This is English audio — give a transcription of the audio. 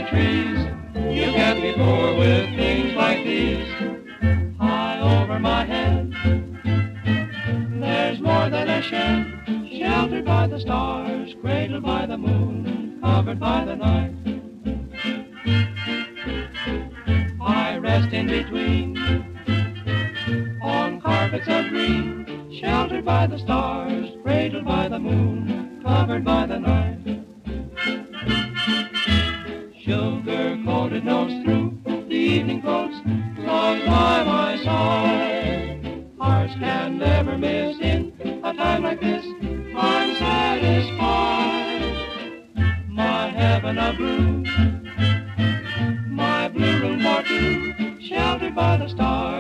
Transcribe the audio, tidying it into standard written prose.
trees. You can't be poor with things like these. High over my head, there's more than a shed, sheltered by the stars, cradled by the moon, covered by the night. I rest in between, on carpets of green, sheltered by the stars, cradled by the moon, covered by the night. Sugar-coated nose through the evening coats, long by my side. Hearts can never miss in a time like this. I'm satisfied. My heaven of blue, my blue room for two, sheltered by the stars.